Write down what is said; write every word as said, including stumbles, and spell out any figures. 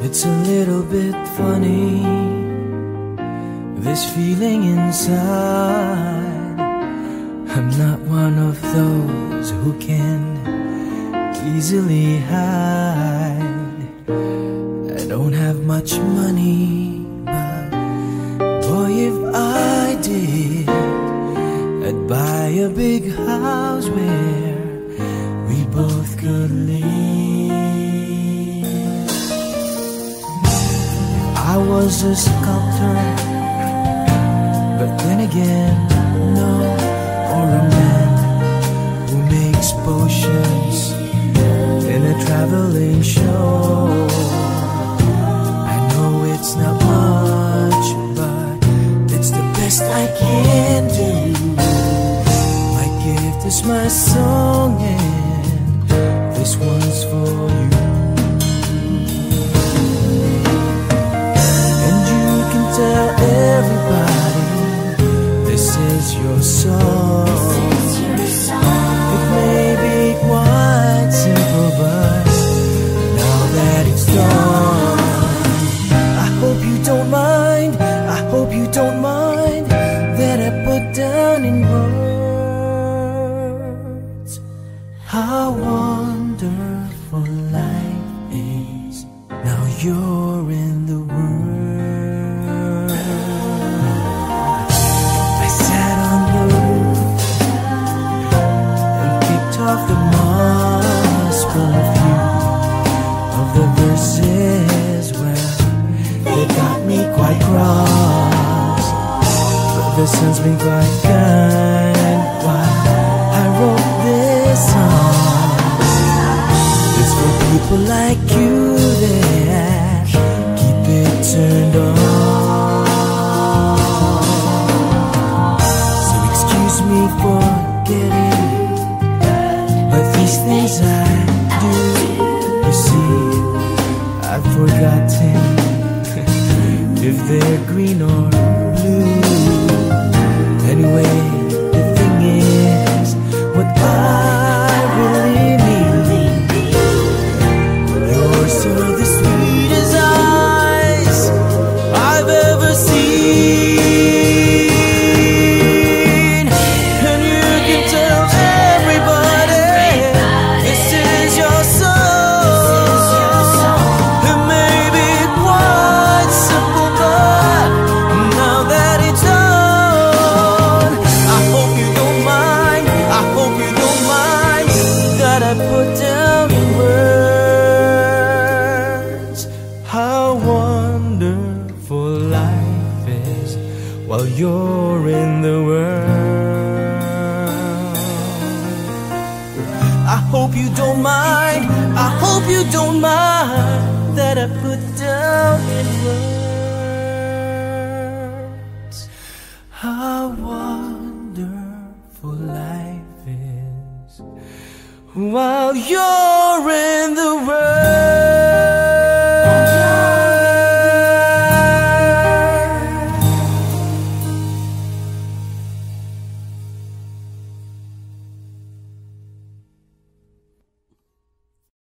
It's a little bit funny, this feeling inside. I'm not one of those who can easily hide. I don't have much money, but boy, if I did, I'd buy a big house where we both could live. I was a sculptor, but then again, no, or a man who makes potions in a traveling show. I know it's not much, but it's the best I can do. My gift is my song, and this one's for you. Tell everybody this is your song. It may be quite simple, but now that it's done, I hope you don't mind, I hope you don't mind that I put down in words how wonderful life is. Now you're in the room. Of the moss full of you, of the verses where they got me quite cross, but the sun's been quite kind while I wrote this song. It's for people like you that keep it turned on. So excuse me for getting, but these things I do, you see, I've forgotten if they're green or blue. Anyway, the thing is, what I really mean, you're sort of the sweetest eyes I've ever seen. And you can tell everybody put down in words how wonderful life is while you're in the world. I hope you don't mind, I hope you don't mind that I put down in words how wonderful life is while you're in the